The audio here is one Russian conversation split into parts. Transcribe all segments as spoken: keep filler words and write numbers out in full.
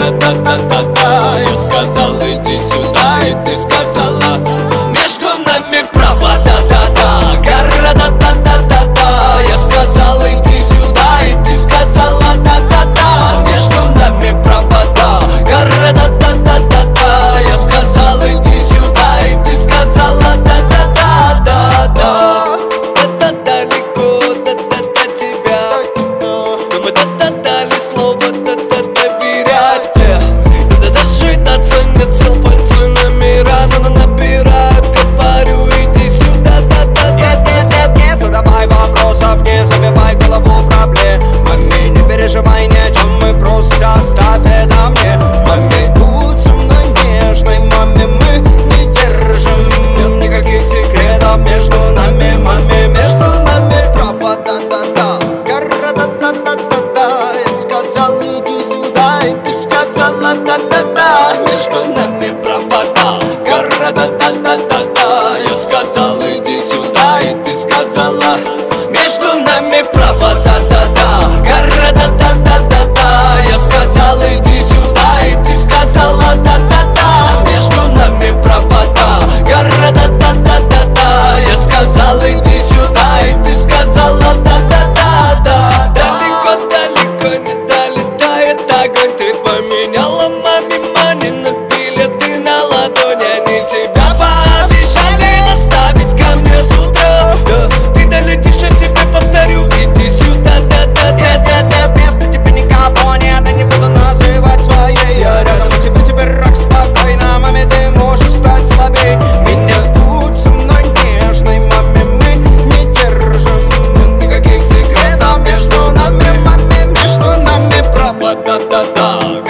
гора-да-да-да-да-да. Я сказал, иди сюда, и ты сказала: между нами провода, да-да. Гора-да-да-да-да-да. Я сказал, иди сюда, и ты сказала: да-да-да. Между нами провода. Гора-да-да-да-да-да. Я сказал, иди сюда, и ты сказала: да-да-да-да-да. Да-да далеко, да-да-да тебя. Но мы да-да дали слово, да-да доверять. Да-да жить оценятся пальцы номера, но набирают, говорю, иди сюда, да-да. Нет, нет, нет, не задавай вопросов, не забивай голову проблемами. Не переживай ни о чем, мы просто оставь это мне. Маме, будь со мной нежной, маме, мы не держим никаких секретов между нами, маме. Между нами провода, да-да, гора-да-да-да-да-да. Я сказал, иди сюда, и ты сказала: да-да-да. Между нами провода. Гора-да-да-да-да-да. Я сказал, иди сюда, и ты сказала: между нами провода, да-да. Гора-да-да-да-да-да. Я сказал, иди сюда, и ты сказала: да-да-да. Между нами провода. Гора-да-да-да-да-да. Я сказал, иди сюда, и ты сказала: да-да-да-да. Далеко-далеко не долетает огонь. Ты поменяла маме мани на билеты на ладони. Они тебя пообещали доставить ко мне с утра. Да, ты долетишь, я тебе повторю, иди сюда, да-да-да-да. Нет, нет, нет, вместо тебя никого нет, я не буду называть своей. Я рядом у тебя теперь рок спокойно, маме, ты можешь стать слабей. Меня будь со мной нежной, маме, мы не держим никаких секретов между нами, маме. Между нами провода, да-да,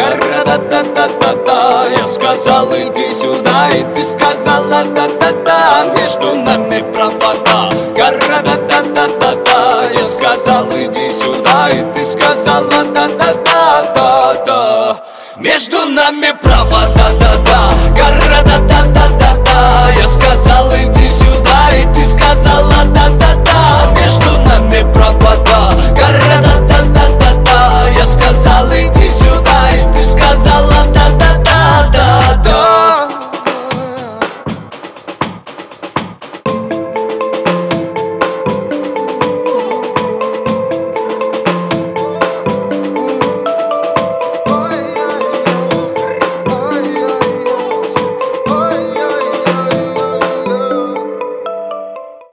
гора-да-да-да-да-да. Я сказал, иди сюда, и ты сказала: да-да-да. Между нами провода. Гора-да-да-да-да-да. Я сказал, иди сюда, и ты сказала: да-да-да-да-да. Между нами провода.